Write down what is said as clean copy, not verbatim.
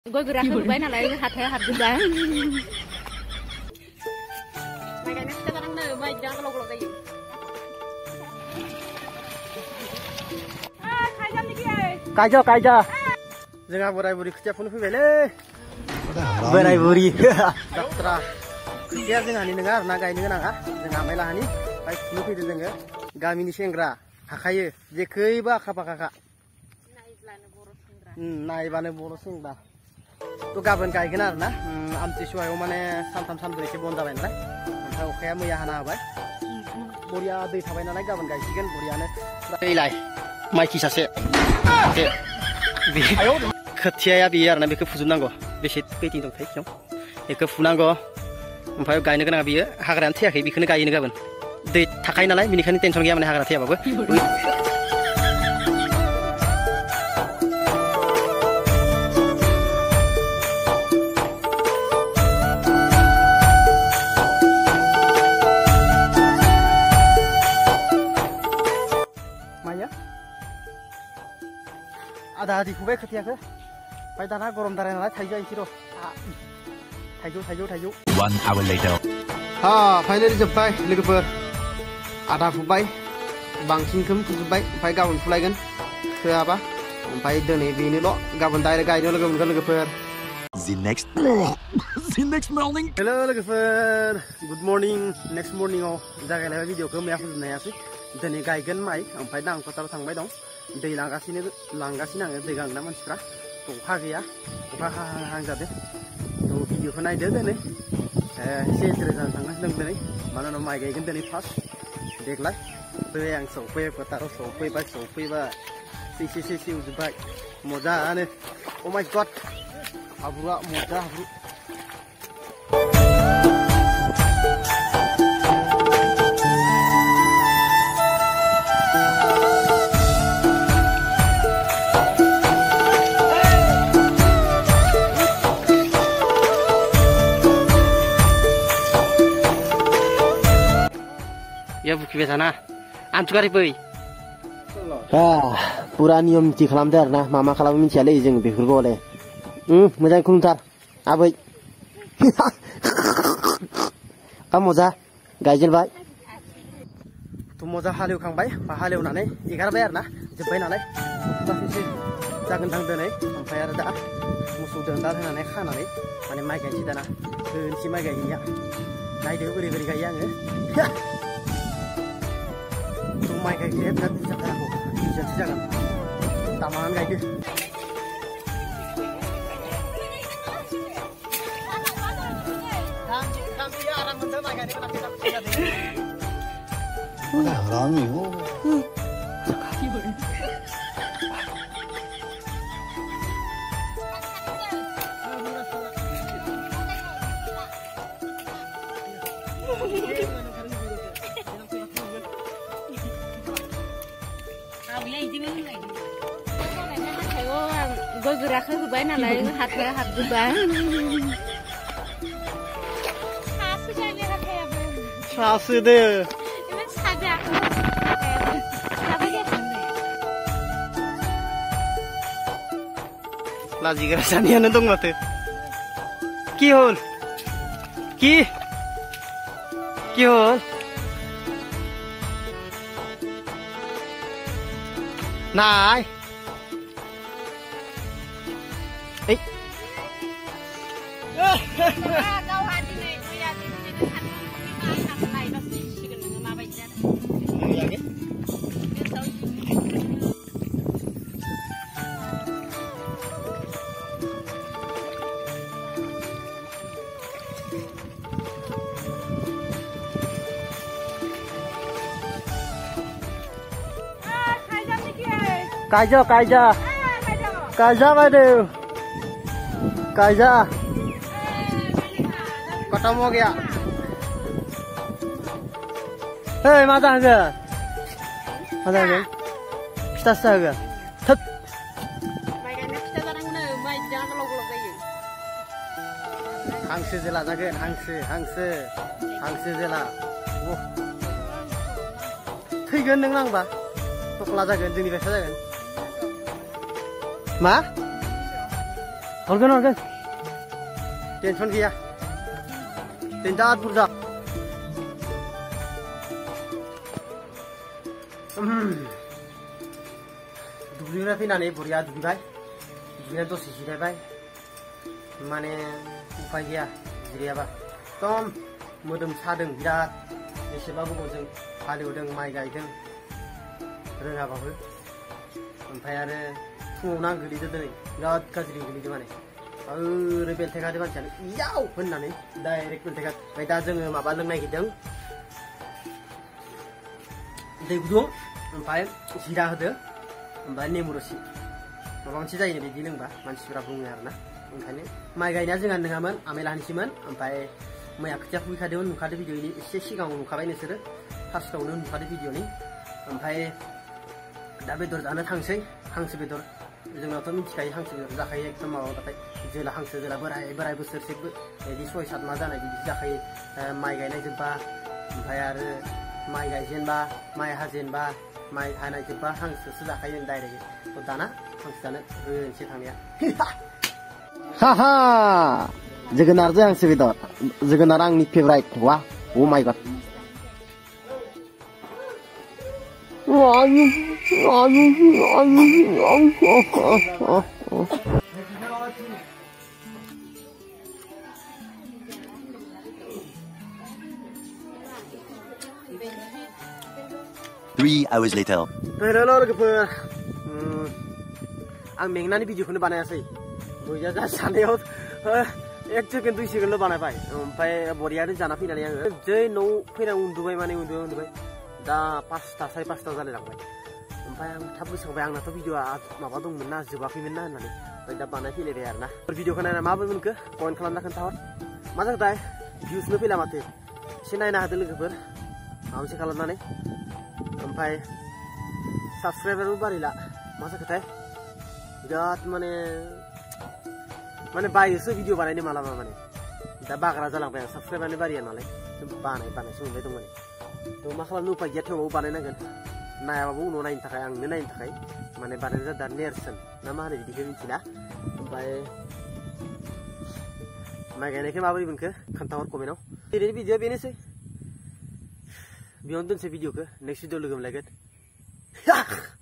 Gue geraknya lupain alay hati juga. Makanya sekarang nih, mai jangan kalau kayak. Kaja. Jangan borai-borai kerja pun file. Borai-borai. Dokter. Kerja jangan ini dengar, naga ini dengar ah. Jangan melah ini. Baik, nu file dengar. Gami ni sengra. Hakaye. Je keiba kakak. Naibane boros sengra. तो गाबोन गायगोन आरो ना आमथिसुवायाव माने सानथाम सानब्रै एसे बन्द जाबाय नालाय ओमफ्राय अखाया मैया हाना होबाय बरिया दै थाबाय नालाय गाबोन गायसिगोन बरियानो दैलाय माइखि सासे खोथियाया बेयो आरोना बेखौ फुजोबनांगौ बेसे पेटिं दंथाय बेयाव बेखौ फुनांगौ ओमफ्राय गायनो गोनाङा बेयो हाग्रायानो थैयाखै बेखौनो गायनो गाबोन दै थाखायो नालाय बेनिखायनो टेनसन गैया माने हाग्रा थैयाबाबो ada di kubek ketia ke, pai tanah gorom darah nalai thaijo insiro, thaijo. 1 hour later. Ha, finally jumpai, logoper, ada kubai, bangsin kem kubai, pai gabon fulaigan, ke apa, pai dene bini lo, gabon daerah gaino logoper. The next morning. Hello logoper, good morning, next morning oh, jaga lewat video ke mea full naya sih, dene gaigan mai, pai dang kota thang bai dong. दै लांगासिनो आङो दै गांना मानसिफ्रा अखा गैया अखा हाहां जादों भिडिअखौ नायदो दिनै एसे इन्टारेस्ट जानो थांगासिनो दं दिनै मानो होनबा माइ गायगोन दिनै फार्स्ट देग्लाय फैबाय आं फोथाराव सौफैबाय सिउजोब्बाय मोजाङानो अ माय गड हाब्रुआ मोजा हाब्रु Ya buki biasa antu kari boy. Pura niom ti kalam dar na, mama kalam min ciale jeng bekur boleh. Mujang kuntar, abai. Kamu moza, gajel bay. Tu moza haliu kang bay, haliu nane, igar bayar na, jebai nalai. Tapi sih, jangan tang dene, bayar dah. Musuh dendar nane khan nane, mane mai gaji dana, si mai gaji ya. Nai deh beri gaya nge. Mai cái kia thật chắc là của chân chắc là tạm ăn cái kia gue geraknya lupain alay hati juga. Sasu deh. Ini saja. Lagi gerasannya nendong mati. Kihol. Này. Ấy. Kau hati nih, ya ini kan kita lain pasti sih dengan apa aja. Kaja waduh. Kaja. Ketemu gak? Hei, mana ke? Kita saja. Tet. Makanya kita sekarang nih, mai jangan kalau kayak. Hangse jela jagen, hangse jela. Thैगोन नों नांबा थख्ला जागोन जोंनि बायसा जागोन मा हरगोन tension गैया बिराद बुरजा दुब्लिनिफ्राय फैनानै बरिया दुगैबाय दुगैनानै दसे जिरायबाय माने उफाय गैया जिरायाबा एकदम मोदोम सादों बिराद बेसेबा गोबावजों हालेवदों माइ गायदों रोङाबाबो ओमफ्राय आरो फुङावनो आं गोलैदों दिनै बिराद गाज्रि गोलैदों माने ओरै बेलथेखादो मानसियानो इयाव होननानै डाइरेक्ट बेलथेखा ओमफ्राय दा जोङो माबा लोंनो नागिरदों दै गुदुं ओमफ्राय जिरा होदो ओमफ्राय नेमु रोसि माबा मोनसे जायो बिदि लोंबा मानसिफोरा बुङो आरोना ओंखायनो माइ गायनाया जोंहा नङामोन आमेलाहानिसोमोन ओमफ्राय मैया खोथिया खुबैखादोंमोन नुखादो भिडिअनि एसे सिगाङाव नुखाबाय नोंसोरो फार्स्टआवनो नुखादो भिडिअनि ओमफ्राय दा बेदर जानो थांसै हांसो बेदर जोंनावथ' मिथिखायो हांसो बेदर जाखायो एकदम माबाबाथाय जोला हांसो जोला बोराय बोसोरसे बिदि 6-7 मास जानाय बिदि जाखायो माइ गायनाय जोब्बा ओमफ्राय आरो माइ गायजेनबा माइ हाजेनबा माइ हानाय जोब्बा हांसोसो जाखायो डाइरेक्ट दाना हांसो जानो होनोसै थांनाया हाहा जोगोनारजों हांसो बेदर जोगोनार आंनि फेभराइट वा अ my god Three hours later. Hello लोगोफोर आं मेंनानै भिडिअखौनो बानायासै बरिया जानायाव 1 सेकेन्ड 2 सेकेन्डल' बानायबाय ओमफ्राय बरियानो जाना फैनानै आङो जै न'आव फैना उन्दुबाय माने उन्दुबाय दा 5ता 5:30 जालायलांबाय ओमफ्राय आं थाब गोसोखांबाय आंनाथ' भिडिअआ माबा दंमोन ना जोबाखैमोन ना होननानै ओमफ्राय दा बानायफैलायबाय आरोना भिडिअखौ नायना माबोरै मोनखो कमेन्ट खालामना खोन्थाहर मा जाखोथाय भिउसनो फैला माथो एसे नायना होदो लोगोफोर माबा मोनसे खालामनानै ओमफ्राय साबस्क्राइबारबो बारायला मा जाखोथाय बिराद माने बायोसो भिडिअ बानायनो मालाबा माने दा बाग्रा जालांबाय आं साबस्क्राइबारनि बारिया नालाय बानायसो मोनबाय दं माने थ' मा खालामनो उपाय गैया थेवबाबो बानायनांगोन नायाबाबो उनाव नायनो थाखाय आंनो नायनो थाखाय माने बानायनाय जादों नेरसोन ना मा होनो बिदिखौ मिथिला ओमफ्राय माइ गायनायखौ माबोरै मोनखो खोन्थाहर कमेन्टआव दिनैनि भिडिअआ बेनोसै बेयावनो दोनसै भिडिअखौ नेक्स्ट भिडिअ लोगो मोनलायगोन